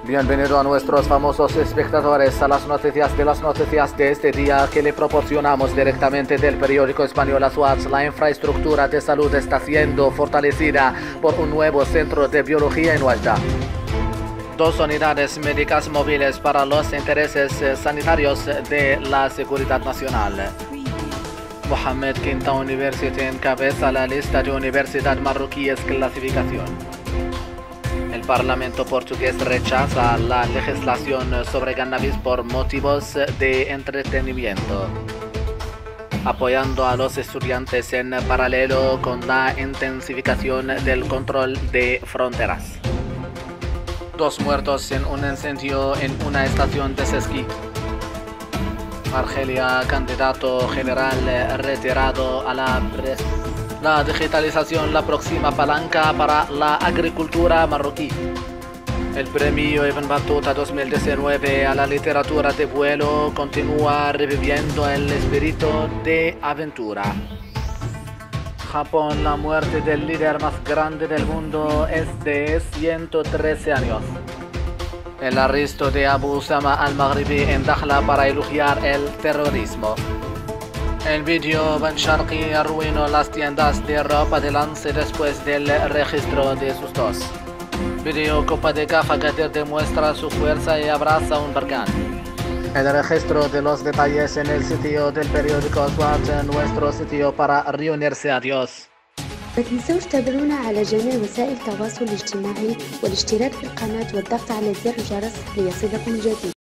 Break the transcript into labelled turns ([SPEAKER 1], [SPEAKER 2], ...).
[SPEAKER 1] Bienvenido a nuestros famosos espectadores a las noticias de este día que le proporcionamos directamente del periódico español Asuaz. La infraestructura de salud está siendo fortalecida por un nuevo centro de biología en Oujda. 2 unidades médicas móviles para los intereses sanitarios de la seguridad nacional. Mohammed V University encabeza la lista de universidades marroquíes clasificación. El Parlamento portugués rechaza la legislación sobre cannabis por motivos de entretenimiento, apoyando a los estudiantes en paralelo con la intensificación del control de fronteras. 2 muertos en un incendio en una estación de esquí. Argelia, candidato general retirado a la presidencia. La digitalización, la próxima palanca para la agricultura marroquí. El premio Ibn Battuta 2019 a la literatura de vuelo continúa reviviendo el espíritu de aventura. Japón, la muerte del líder más grande del mundo es de 113 años. El arresto de Abu Usama al-Maghribi en Dakhla para elogiar el terrorismo. El vídeo Ben Sharqi arruinó las tiendas de ropa de Lance después del registro de sus dos. Video Copa de Gafa Gadir demuestra su fuerza y abraza un barcán. El registro de los detalles en el sitio del periódico Asuaz, nuestro sitio para reunirse. Adiós.
[SPEAKER 2] ما تنسوش تابعونا على جميع وسائل التواصل الاجتماعي والاشتراك في القناة والضغط على زر الجرس ليصلكم الجديد.